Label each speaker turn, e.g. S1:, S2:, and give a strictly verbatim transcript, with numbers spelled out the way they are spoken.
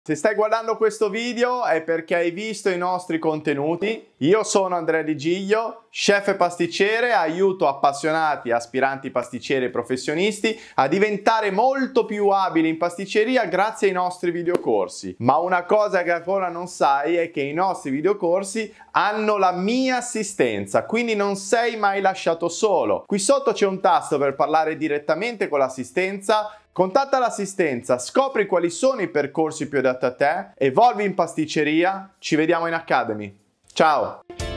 S1: Se stai guardando questo video è perché hai visto i nostri contenuti. Io sono Andrea Di Giglio, chef e pasticcere, aiuto appassionati, aspiranti pasticceri e professionisti a diventare molto più abili in pasticceria grazie ai nostri videocorsi. Ma una cosa che ancora non sai è che i nostri videocorsi hanno la mia assistenza, quindi non sei mai lasciato solo. Qui sotto c'è un tasto per parlare direttamente con l'assistenza. Contatta l'assistenza, scopri quali sono i percorsi più adatti a te, evolvi in pasticceria, ci vediamo in Academy. Ciao!